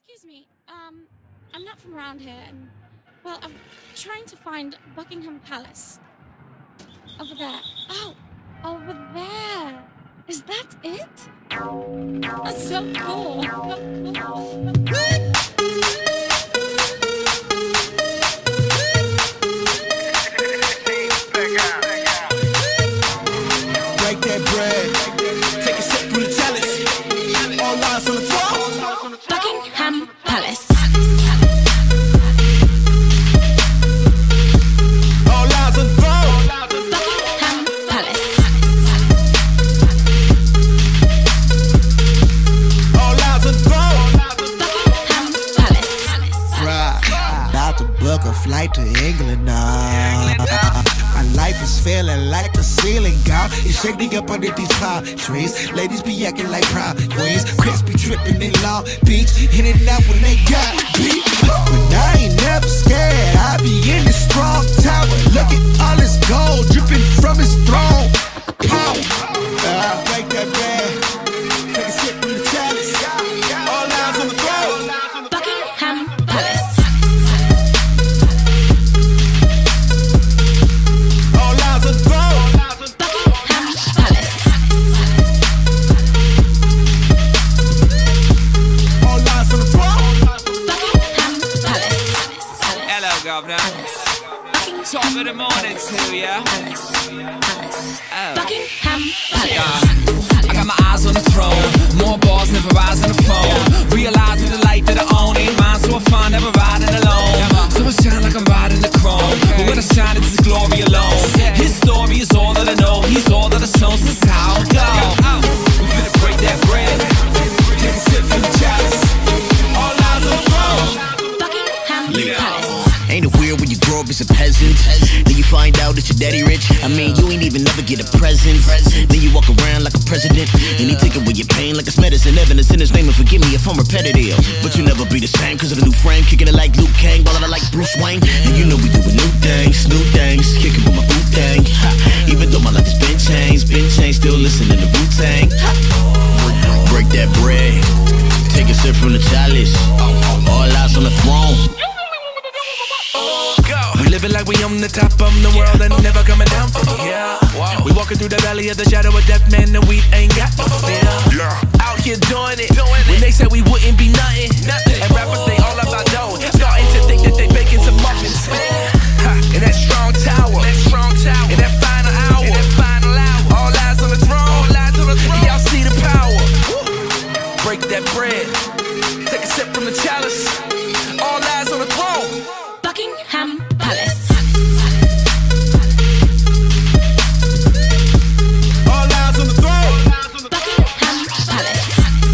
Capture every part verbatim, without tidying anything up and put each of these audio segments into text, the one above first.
Excuse me, um, I'm not from around here, and, well, I'm trying to find Buckingham Palace. Over there. Oh, over there. Is that it? That's so cool. So cool. Break that bread. Take a sip from the chalice. All eyes on the throne. Buckingham Palace. All eyes on the throne. Buckingham Palace. All eyes on the throne. Buckingham Palace. Right. About to book a flight to England now. My life is feeling like the ceiling, God. You shake me up under these palm trees. Ladies be acting like prime queens. Chris be tripping in Long Beach, in and out when they got beat. But I ain't never scared. I be in this strong tower. Look at all this gold dripping from his throne. Power. Uh, break that bread. Take a sip from the chalice. All eyes on the throne. Buckingham Palace. All eyes on the throne. Buckingham Palace. All eyes on the throne. Buckingham Palace. Hello, Governor. Top of the morning to ya. Oh. Buckingham Palace. Yeah. I got my eyes on the throne. More balls, never rise on the phone. Realize with the light that I own ain't mine, so I find never riding alone. So I shine like I'm riding the chrome. But when I shine, it's His glory alone. His story is all that I know. He's all that I've shown, since how I go. We finna break that bread. Take a sip from the chalice. All eyes on the throne. Buckingham Yeah. Palace. Ain't it weird when you grow up as a peasant? Then you find out that your daddy rich. I mean, you ain't even never get a present. Then you walk around like a president, and he take away your pain like it's medicine. Evidence in his name, and forgive me if I'm repetitive, but you never be the same cause of the new frame. Kicking it like Luke Kang, ballin' it like Bruce Wayne. And you know we doing new things, new things. Kicking with my boot thing. Even though my life has been changed, been changed, still listening to Wu-Tang. Break that bread, take a sip from the chalice. All eyes on the throne. We living like we on the top of the world and never coming down from here. We walking through the valley of the shadow of death, man, and we ain't got no fear. Out here doing it, when they said we wouldn't be nothing. And rappers, they all about dough, starting to think that they baking some muffins. Ha, in that strong tower, in that final hour, all eyes on the throne, y'all see the power. Break that bread, take a sip from the chalice. All eyes on the throne. Buckingham Palace. All eyes on the throne. Buckingham Palace.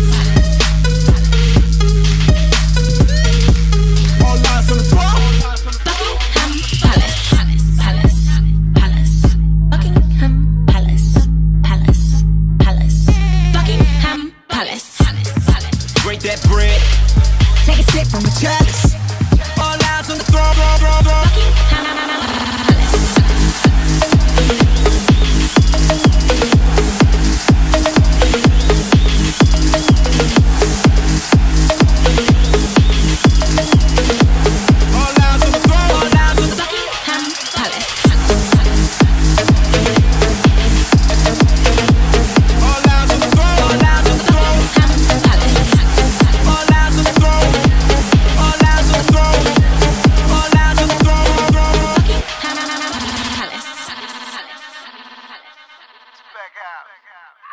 All eyes on the throne. Buckingham Palace. Palace. Palace. Buckingham Palace. Palace. Palace. Buckingham Palace. Break that bread. Take a sip from the chalice. All eyes on the throne. throne, throne, throne. Buckingham Palace. All eyes on the throne. Buckingham Palace. All eyes on the throne. Buckingham Palace. All eyes on the throne. All eyes on the throne. All eyes on the throne. Buckingham Palace. Back out.